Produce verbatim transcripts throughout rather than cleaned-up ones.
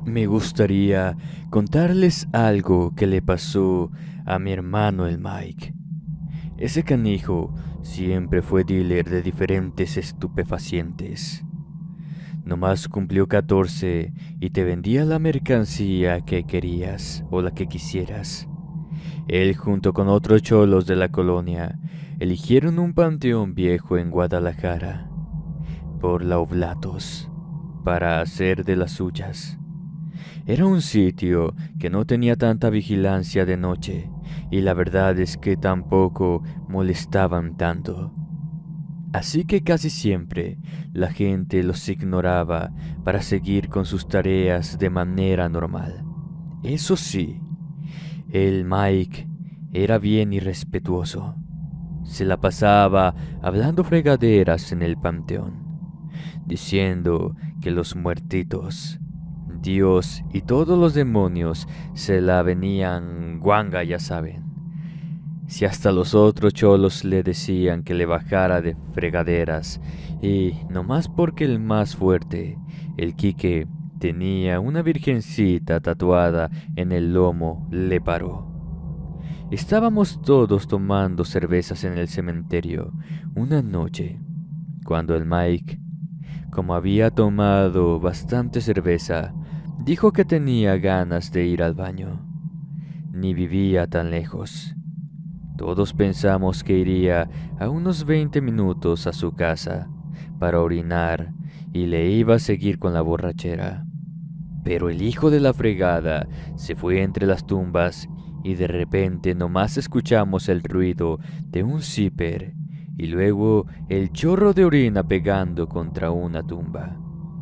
Me gustaría contarles algo que le pasó a mi hermano el Mike. Ese canijo siempre fue dealer de diferentes estupefacientes. Nomás cumplió catorce y te vendía la mercancía que querías o la que quisieras. Él junto con otros cholos de la colonia eligieron un panteón viejo en Guadalajara por la Oblatos para hacer de las suyas. Era un sitio que no tenía tanta vigilancia de noche y la verdad es que tampoco molestaban tanto. Así que casi siempre la gente los ignoraba para seguir con sus tareas de manera normal. Eso sí, el Mike era bien irrespetuoso. Se la pasaba hablando fregaderas en el panteón, diciendo que los muertitos, Dios y todos los demonios se la venían guanga, ya saben. Si hasta los otros cholos le decían que le bajara de fregaderas, y nomás porque el más fuerte, el Quique, tenía una virgencita tatuada en el lomo, le paró. Estábamos todos tomando cervezas en el cementerio una noche, cuando el Mike, como había tomado bastante cerveza, dijo que tenía ganas de ir al baño. Ni vivía tan lejos. Todos pensamos que iría a unos veinte minutos a su casa para orinar y le iba a seguir con la borrachera. Pero el hijo de la fregada se fue entre las tumbas y de repente nomás escuchamos el ruido de un zipper y luego el chorro de orina pegando contra una tumba.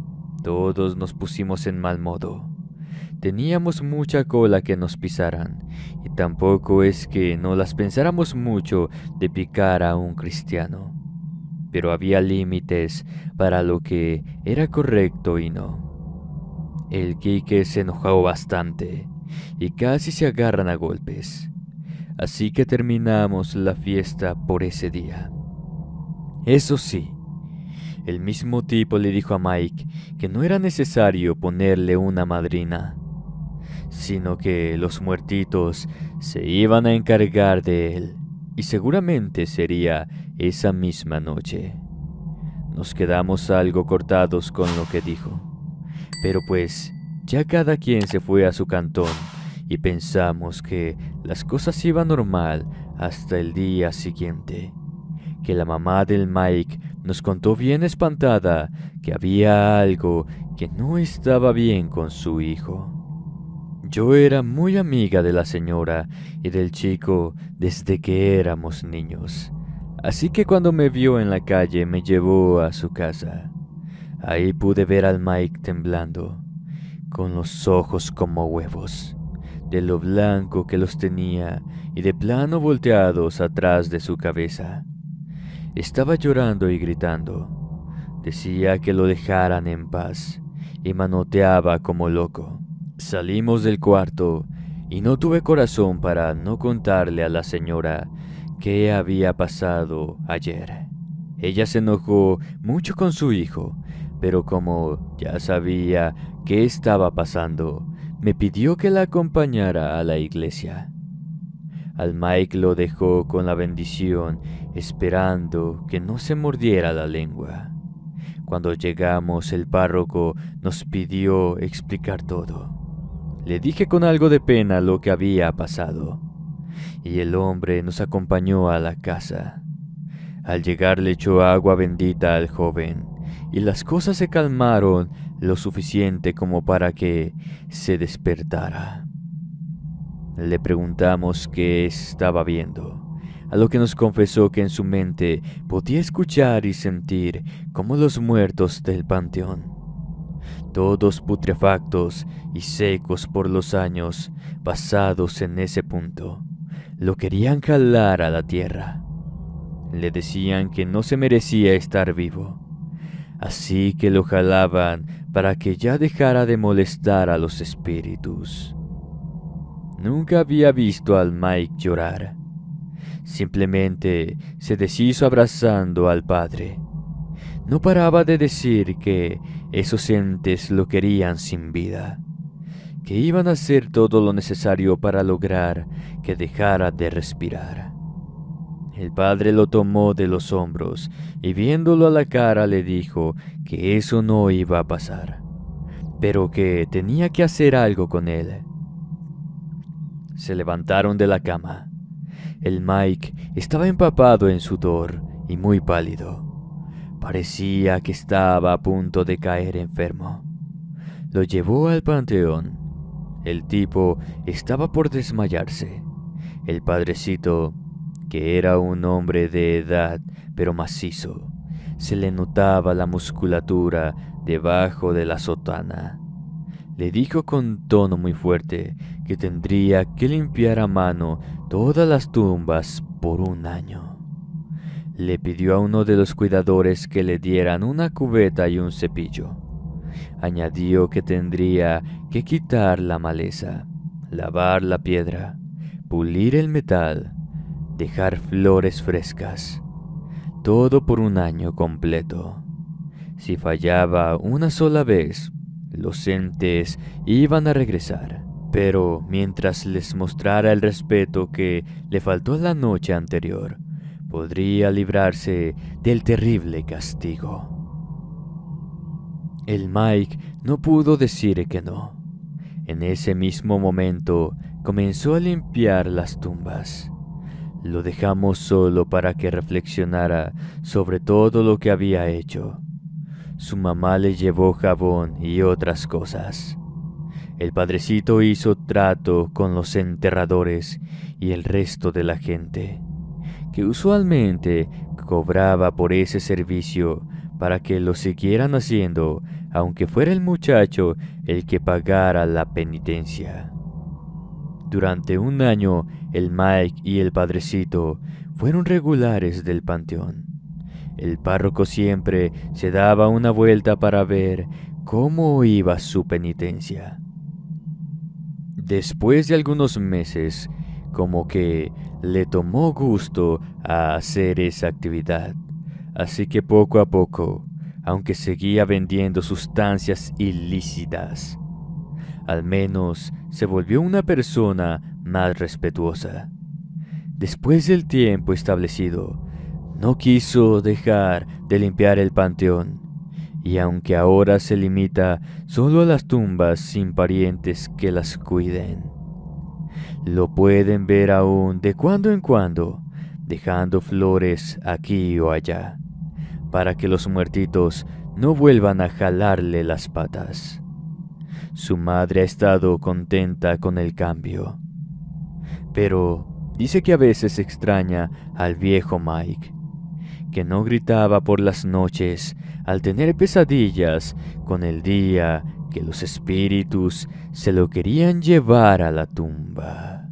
Todos nos pusimos en mal modo. Teníamos mucha cola que nos pisaran, y tampoco es que no las pensáramos mucho de picar a un cristiano. Pero había límites para lo que era correcto y no. El Quique se enojó bastante, y casi se agarran a golpes. Así que terminamos la fiesta por ese día. Eso sí, el mismo tipo le dijo a Mike que no era necesario ponerle una madrina, sino que los muertitos se iban a encargar de él, y seguramente sería esa misma noche. Nos quedamos algo cortados con lo que dijo, pero pues ya cada quien se fue a su cantón y pensamos que las cosas iban normal hasta el día siguiente, que la mamá del Mike nos contó bien espantada que había algo que no estaba bien con su hijo. Yo era muy amiga de la señora y del chico desde que éramos niños, así que cuando me vio en la calle me llevó a su casa. Ahí pude ver al Mike temblando, con los ojos como huevos, de lo blanco que los tenía y de plano volteados atrás de su cabeza. Estaba llorando y gritando. Decía que lo dejaran en paz y manoteaba como loco. Salimos del cuarto y no tuve corazón para no contarle a la señora qué había pasado ayer. Ella se enojó mucho con su hijo, pero como ya sabía qué estaba pasando, me pidió que la acompañara a la iglesia. Al Mike lo dejó con la bendición, esperando que no se mordiera la lengua. Cuando llegamos, el párroco nos pidió explicar todo. Le dije con algo de pena lo que había pasado, y el hombre nos acompañó a la casa. Al llegar le echó agua bendita al joven, y las cosas se calmaron lo suficiente como para que se despertara. Le preguntamos qué estaba viendo, a lo que nos confesó que en su mente podía escuchar y sentir como los muertos del panteón, todos putrefactos y secos por los años pasados en ese punto, lo querían jalar a la tierra. Le decían que no se merecía estar vivo, así que lo jalaban para que ya dejara de molestar a los espíritus. Nunca había visto al Mike llorar. Simplemente se deshizo abrazando al padre. No paraba de decir que esos entes lo querían sin vida, que iban a hacer todo lo necesario para lograr que dejara de respirar. El padre lo tomó de los hombros y viéndolo a la cara le dijo que eso no iba a pasar, pero que tenía que hacer algo con él. Se levantaron de la cama. El Mike estaba empapado en sudor y muy pálido. Parecía que estaba a punto de caer enfermo. Lo llevó al panteón. El tipo estaba por desmayarse. El padrecito, que era un hombre de edad pero macizo, se le notaba la musculatura debajo de la sotana. Le dijo con tono muy fuerte que tendría que limpiar a mano todas las tumbas por un año. Le pidió a uno de los cuidadores que le dieran una cubeta y un cepillo. Añadió que tendría que quitar la maleza, lavar la piedra, pulir el metal, dejar flores frescas, todo por un año completo. Si fallaba una sola vez, los entes iban a regresar, pero mientras les mostrara el respeto que le faltó la noche anterior, podría librarse del terrible castigo. El Mike no pudo decir que no. En ese mismo momento comenzó a limpiar las tumbas. Lo dejamos solo para que reflexionara sobre todo lo que había hecho. Su mamá le llevó jabón y otras cosas. El padrecito hizo trato con los enterradores y el resto de la gente, que usualmente cobraba por ese servicio para que lo siguieran haciendo, aunque fuera el muchacho el que pagara la penitencia. Durante un año, el Mike y el padrecito fueron regulares del panteón. El párroco siempre se daba una vuelta para ver cómo iba su penitencia. Después de algunos meses, como que le tomó gusto a hacer esa actividad, así que poco a poco, aunque seguía vendiendo sustancias ilícitas, al menos se volvió una persona más respetuosa. Después del tiempo establecido, no quiso dejar de limpiar el panteón, y aunque ahora se limita solo a las tumbas sin parientes que las cuiden, lo pueden ver aún de cuando en cuando, dejando flores aquí o allá, para que los muertitos no vuelvan a jalarle las patas. Su madre ha estado contenta con el cambio, pero dice que a veces extraña al viejo Mike, que no gritaba por las noches al tener pesadillas con el día que los espíritus se lo querían llevar a la tumba.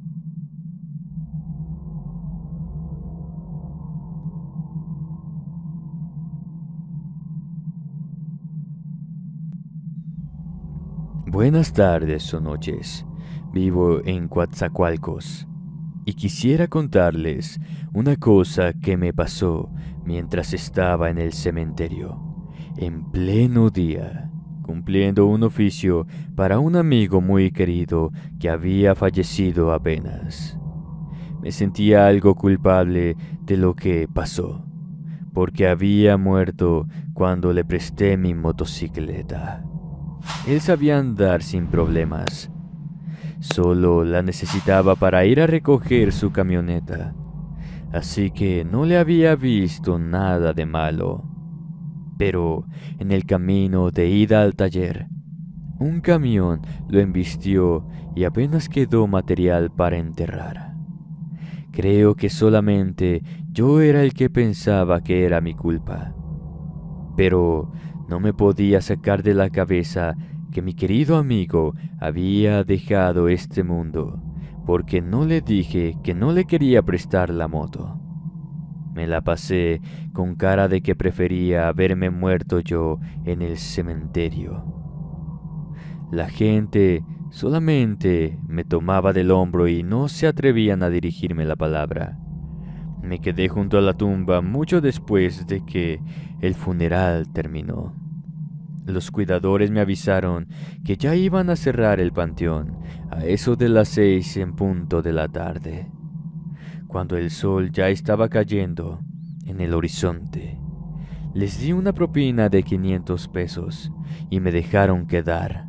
Buenas tardes o noches. Vivo en Coatzacoalcos y quisiera contarles una cosa que me pasó mientras estaba en el cementerio, en pleno día, cumpliendo un oficio para un amigo muy querido que había fallecido apenas. Me sentía algo culpable de lo que pasó, porque había muerto cuando le presté mi motocicleta. Él sabía andar sin problemas. Solo la necesitaba para ir a recoger su camioneta, así que no le había visto nada de malo. Pero en el camino de ida al taller, un camión lo embistió y apenas quedó material para enterrar. Creo que solamente yo era el que pensaba que era mi culpa, pero no me podía sacar de la cabeza que mi querido amigo había dejado este mundo porque no le dije que no le quería prestar la moto. Me la pasé con cara de que prefería haberme muerto yo en el cementerio. La gente solamente me tomaba del hombro y no se atrevían a dirigirme la palabra. Me quedé junto a la tumba mucho después de que el funeral terminó. Los cuidadores me avisaron que ya iban a cerrar el panteón a eso de las seis en punto de la tarde, cuando el sol ya estaba cayendo en el horizonte. Les di una propina de quinientos pesos y me dejaron quedar.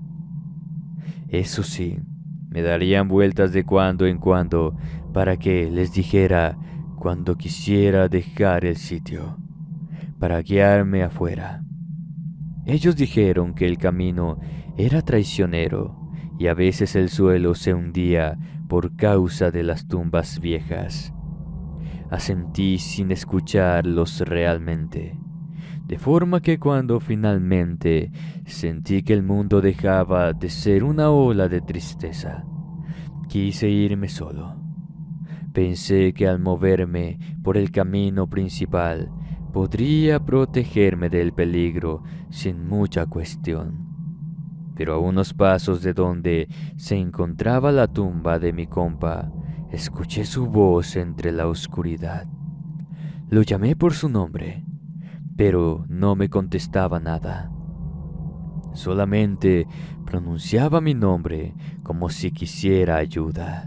Eso sí, me darían vueltas de cuando en cuando para que les dijera cuando quisiera dejar el sitio, para guiarme afuera. Ellos dijeron que el camino era traicionero y a veces el suelo se hundía por causa de las tumbas viejas. Asentí sin escucharlos realmente, de forma que cuando finalmente sentí que el mundo dejaba de ser una ola de tristeza, quise irme solo. Pensé que al moverme por el camino principal podría protegerme del peligro sin mucha cuestión. Pero a unos pasos de donde se encontraba la tumba de mi compa, escuché su voz entre la oscuridad. Lo llamé por su nombre, pero no me contestaba nada. Solamente pronunciaba mi nombre como si quisiera ayuda.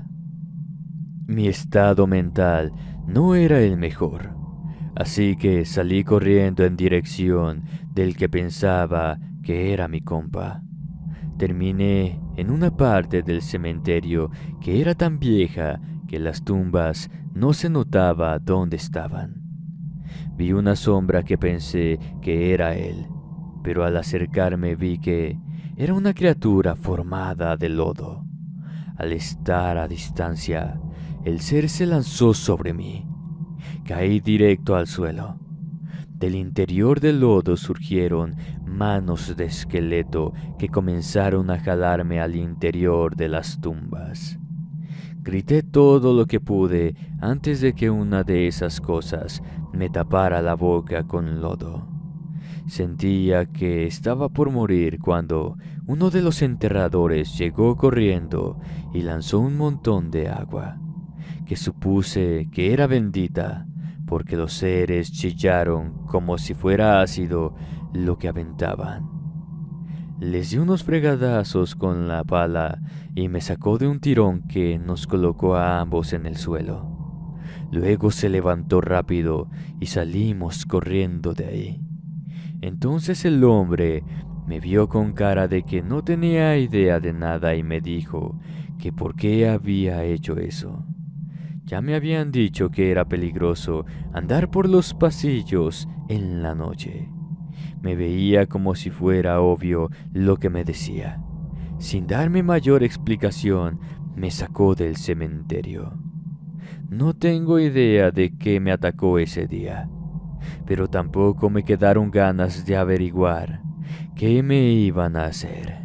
Mi estado mental no era el mejor, así que salí corriendo en dirección del que pensaba que era mi compa. Terminé en una parte del cementerio que era tan vieja que las tumbas no se notaba dónde estaban. Vi una sombra que pensé que era él, pero al acercarme vi que era una criatura formada de lodo. Al estar a distancia, el ser se lanzó sobre mí. Caí directo al suelo. Del interior del lodo surgieron manos de esqueleto que comenzaron a jalarme al interior de las tumbas. Grité todo lo que pude antes de que una de esas cosas me tapara la boca con lodo. Sentía que estaba por morir cuando uno de los enterradores llegó corriendo y lanzó un montón de agua, que supuse que era bendita, porque los seres chillaron como si fuera ácido lo que aventaban. Les di unos fregadazos con la pala y me sacó de un tirón que nos colocó a ambos en el suelo. Luego se levantó rápido y salimos corriendo de ahí. Entonces el hombre me vio con cara de que no tenía idea de nada y me dijo que por qué había hecho eso. Ya me habían dicho que era peligroso andar por los pasillos en la noche. Me veía como si fuera obvio lo que me decía. Sin darme mayor explicación, me sacó del cementerio. No tengo idea de qué me atacó ese día, pero tampoco me quedaron ganas de averiguar qué me iban a hacer.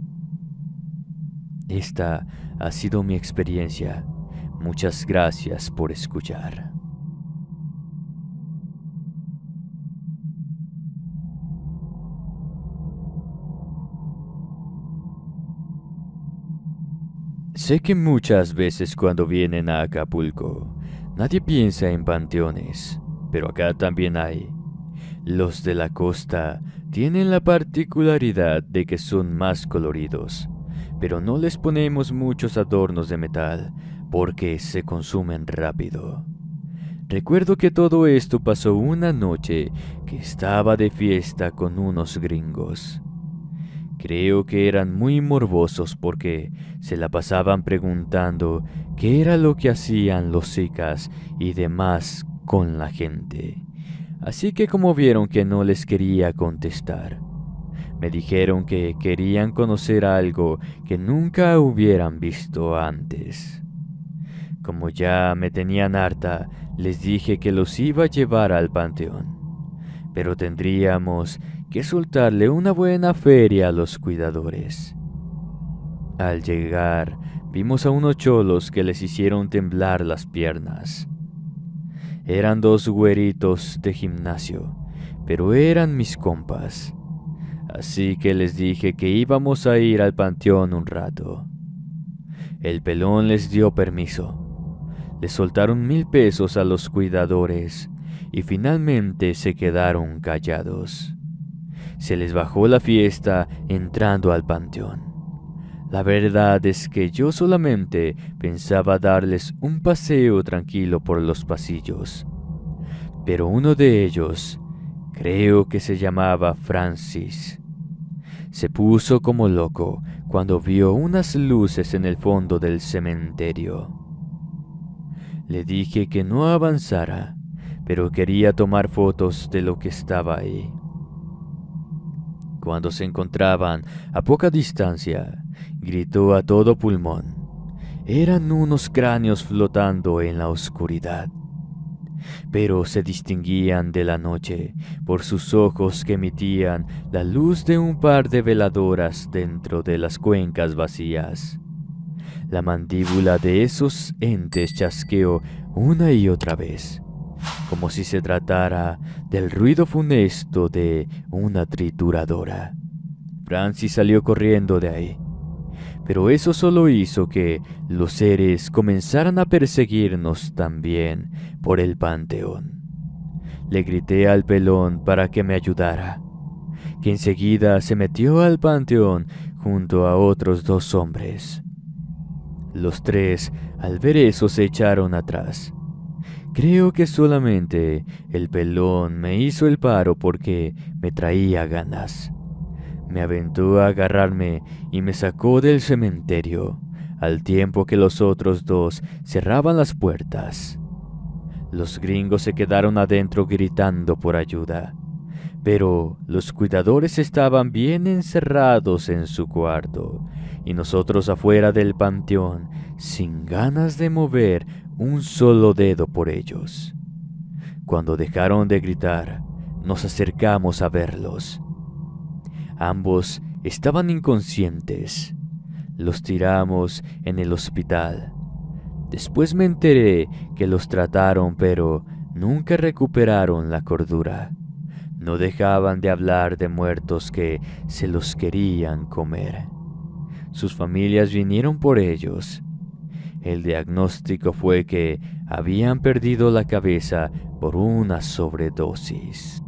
Esta ha sido mi experiencia. Muchas gracias por escuchar. Sé que muchas veces cuando vienen a Acapulco, nadie piensa en panteones, pero acá también hay. Los de la costa tienen la particularidad de que son más coloridos, pero no les ponemos muchos adornos de metal porque se consumen rápido. Recuerdo que todo esto pasó una noche que estaba de fiesta con unos gringos. Creo que eran muy morbosos porque se la pasaban preguntando qué era lo que hacían los zicas y demás con la gente. Así que como vieron que no les quería contestar, me dijeron que querían conocer algo que nunca hubieran visto antes. Como ya me tenían harta, les dije que los iba a llevar al panteón, pero tendríamos que soltarle una buena feria a los cuidadores. Al llegar, vimos a unos cholos que les hicieron temblar las piernas. Eran dos güeritos de gimnasio, pero eran mis compas. Así que les dije que íbamos a ir al panteón un rato. El pelón les dio permiso. Le soltaron mil pesos a los cuidadores y finalmente se quedaron callados. se les bajó la fiesta entrando al panteón. La verdad es que yo solamente pensaba darles un paseo tranquilo por los pasillos. Pero uno de ellos, creo que se llamaba Francis, se puso como loco cuando vio unas luces en el fondo del cementerio. Le dije que no avanzara, pero quería tomar fotos de lo que estaba ahí. Cuando se encontraban a poca distancia, gritó a todo pulmón. Eran unos cráneos flotando en la oscuridad, pero se distinguían de la noche por sus ojos que emitían la luz de un par de veladoras dentro de las cuencas vacías. La mandíbula de esos entes chasqueó una y otra vez, como si se tratara del ruido funesto de una trituradora. Francis salió corriendo de ahí, pero eso solo hizo que los seres comenzaran a perseguirnos también por el panteón. Le grité al pelón para que me ayudara, que enseguida se metió al panteón junto a otros dos hombres. Los tres, al ver eso, se echaron atrás. Creo que solamente el pelón me hizo el paro porque me traía ganas. Me aventó a agarrarme y me sacó del cementerio, al tiempo que los otros dos cerraban las puertas. Los gringos se quedaron adentro gritando por ayuda, pero los cuidadores estaban bien encerrados en su cuarto, y nosotros afuera del panteón, sin ganas de mover un solo dedo por ellos. Cuando dejaron de gritar, nos acercamos a verlos. Ambos estaban inconscientes. Los tiramos en el hospital. Después me enteré que los trataron, pero nunca recuperaron la cordura. No dejaban de hablar de muertos que se los querían comer. Sus familias vinieron por ellos. El diagnóstico fue que habían perdido la cabeza por una sobredosis.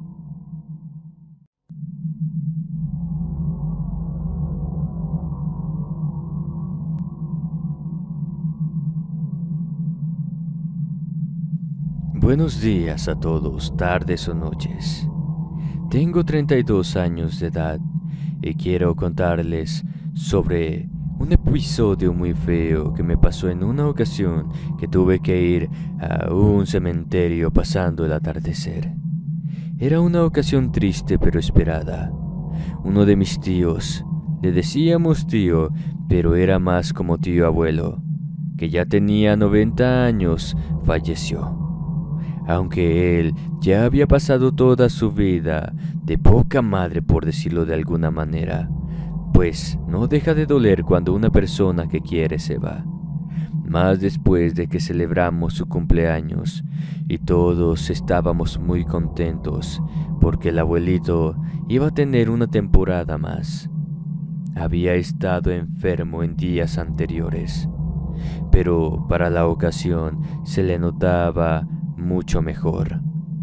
Buenos días a todos, tardes o noches. Tengo treinta y dos años de edad y quiero contarles sobre un episodio muy feo que me pasó en una ocasión que tuve que ir a un cementerio pasando el atardecer. Era una ocasión triste pero esperada. Uno de mis tíos, le decíamos tío, pero era más como tío abuelo, que ya tenía noventa años, falleció. Aunque él ya había pasado toda su vida de poca madre, por decirlo de alguna manera, pues no deja de doler cuando una persona que quiere se va, más después de que celebramos su cumpleaños y todos estábamos muy contentos porque el abuelito iba a tener una temporada más. Había estado enfermo en días anteriores, pero para la ocasión se le notaba mucho mejor,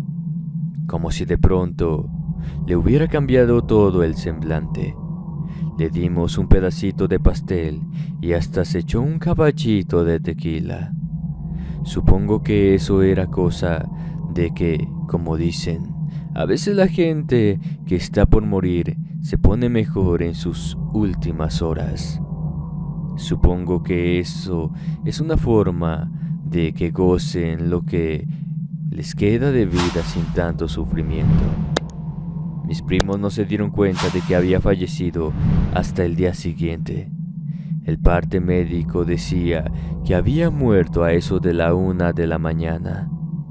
como si de pronto le hubiera cambiado todo el semblante. Le dimos un pedacito de pastel y hasta se echó un caballito de tequila. Supongo que eso era cosa de que, como dicen, a veces la gente que está por morir se pone mejor en sus últimas horas. Supongo que eso es una forma de que gocen lo que les queda de vida sin tanto sufrimiento. Mis primos no se dieron cuenta de que había fallecido hasta el día siguiente. El parte médico decía que había muerto a eso de la una de la mañana,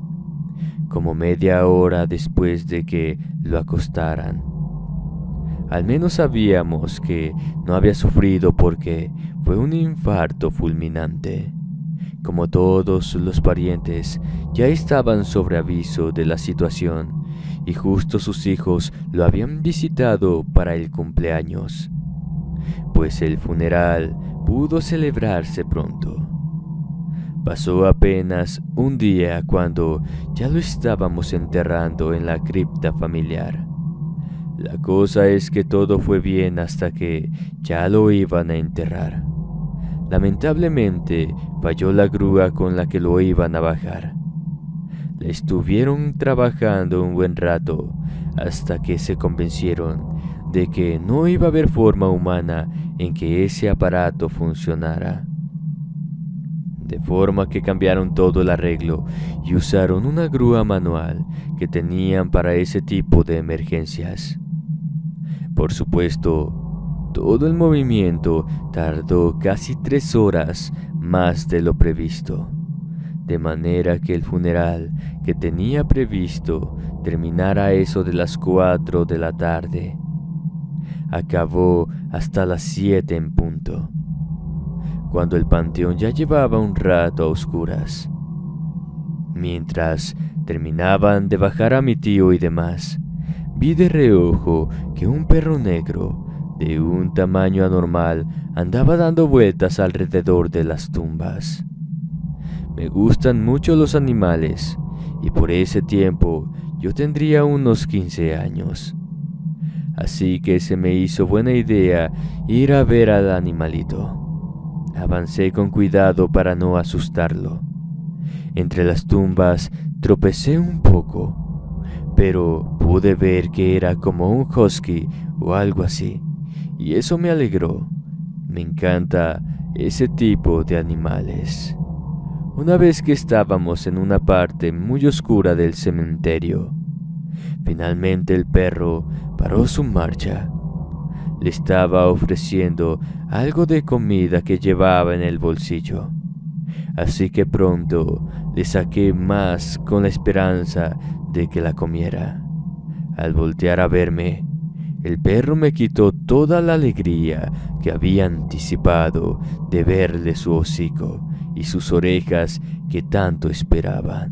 como media hora después de que lo acostaran. Al menos sabíamos que no había sufrido porque fue un infarto fulminante. Como todos los parientes ya estaban sobre aviso de la situación y justo sus hijos lo habían visitado para el cumpleaños, pues el funeral pudo celebrarse pronto. Pasó apenas un día cuando ya lo estábamos enterrando en la cripta familiar. La cosa es que todo fue bien hasta que ya lo iban a enterrar. Lamentablemente falló la grúa con la que lo iban a bajar. Le estuvieron trabajando un buen rato hasta que se convencieron de que no iba a haber forma humana en que ese aparato funcionara. De forma que cambiaron todo el arreglo y usaron una grúa manual que tenían para ese tipo de emergencias. Por supuesto, todo el movimiento tardó casi tres horas más de lo previsto, de manera que el funeral que tenía previsto terminara a eso de las cuatro de la tarde. Acabó hasta las siete en punto, cuando el panteón ya llevaba un rato a oscuras. Mientras terminaban de bajar a mi tío y demás, vi de reojo que un perro negro, de un tamaño anormal, andaba dando vueltas alrededor de las tumbas. Me gustan mucho los animales, y por ese tiempo yo tendría unos quince años. Así que se me hizo buena idea ir a ver al animalito. Avancé con cuidado para no asustarlo. Entre las tumbas tropecé un poco, pero pude ver que era como un husky o algo así, y eso me alegró. Me encanta ese tipo de animales. Una vez que estábamos en una parte muy oscura del cementerio, finalmente el perro paró su marcha. Le estaba ofreciendo algo de comida que llevaba en el bolsillo, así que pronto le saqué más con la esperanza de que la comiera. Al voltear a verme, el perro me quitó toda la alegría que había anticipado de verle su hocico y sus orejas que tanto esperaban.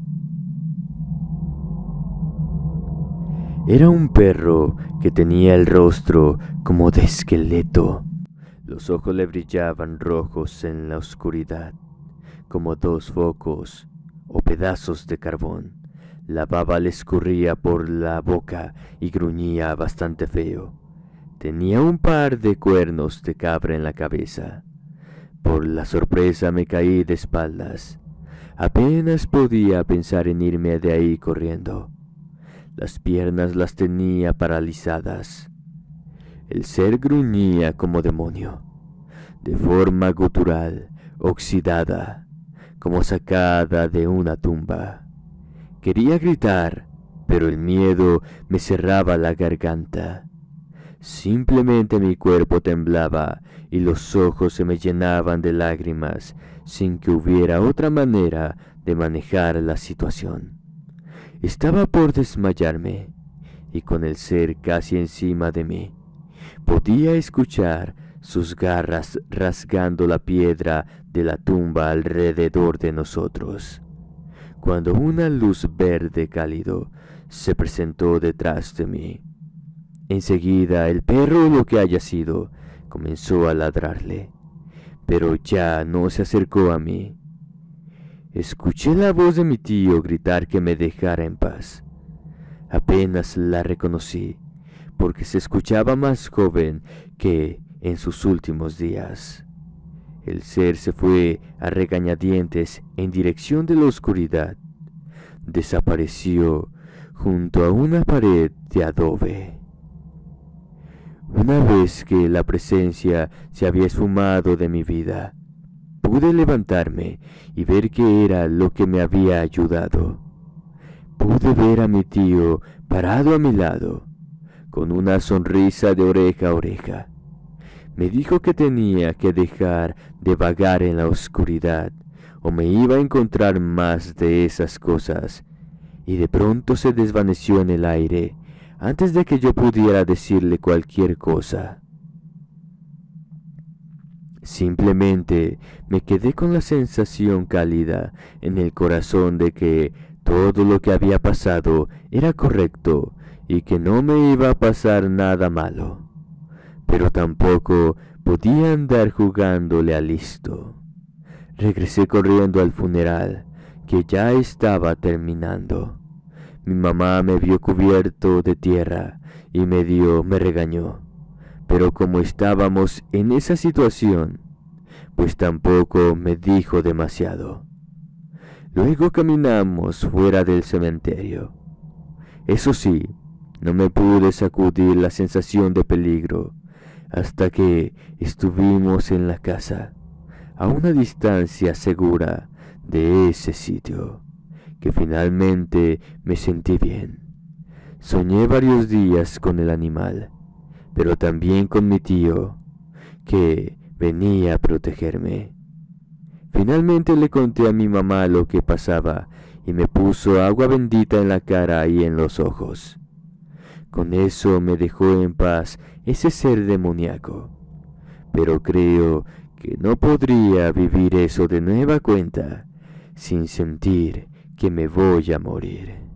Era un perro que tenía el rostro como de esqueleto. Los ojos le brillaban rojos en la oscuridad, como dos focos o pedazos de carbón. La baba le escurría por la boca y gruñía bastante feo. Tenía un par de cuernos de cabra en la cabeza. Por la sorpresa me caí de espaldas. Apenas podía pensar en irme de ahí corriendo. Las piernas las tenía paralizadas. El ser gruñía como demonio, de forma gutural, oxidada, como sacada de una tumba. Quería gritar, pero el miedo me cerraba la garganta. Simplemente mi cuerpo temblaba y los ojos se me llenaban de lágrimas sin que hubiera otra manera de manejar la situación. Estaba por desmayarme y con el ser casi encima de mí, podía escuchar sus garras rasgando la piedra de la tumba alrededor de nosotros, cuando una luz verde cálido se presentó detrás de mí. Enseguida el perro, lo que haya sido, comenzó a ladrarle, pero ya no se acercó a mí. Escuché la voz de mi tío gritar que me dejara en paz. Apenas la reconocí, porque se escuchaba más joven que en sus últimos días. El ser se fue a regañadientes en dirección de la oscuridad. Desapareció junto a una pared de adobe. Una vez que la presencia se había esfumado de mi vida, pude levantarme y ver qué era lo que me había ayudado. Pude ver a mi tío parado a mi lado, con una sonrisa de oreja a oreja. Me dijo que tenía que dejar de vagar en la oscuridad, o me iba a encontrar más de esas cosas, y de pronto se desvaneció en el aire, antes de que yo pudiera decirle cualquier cosa. Simplemente me quedé con la sensación cálida en el corazón de que todo lo que había pasado era correcto y que no me iba a pasar nada malo, pero tampoco podía andar jugándole a listo. Regresé corriendo al funeral, que ya estaba terminando. Mi mamá me vio cubierto de tierra y medio me regañó. Pero como estábamos en esa situación, pues tampoco me dijo demasiado. Luego caminamos fuera del cementerio. Eso sí, no me pude sacudir la sensación de peligro hasta que estuvimos en la casa, a una distancia segura de ese sitio, que finalmente me sentí bien. Soñé varios días con el animal, pero también con mi tío, que venía a protegerme. Finalmente le conté a mi mamá lo que pasaba y me puso agua bendita en la cara y en los ojos. Con eso me dejó en paz ese ser demoníaco, pero creo que no podría vivir eso de nueva cuenta sin sentir que me voy a morir.